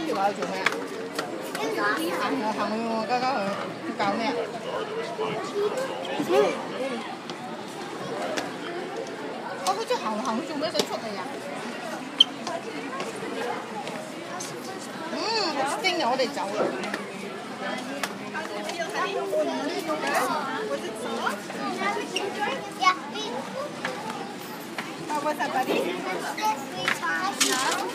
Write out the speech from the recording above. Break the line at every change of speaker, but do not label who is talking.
條喺度做咩啊？行去我家家去搞咩啊？哦，佢即係行去做咩想出嚟啊？好精啊！我哋走啦。
How was that, buddy?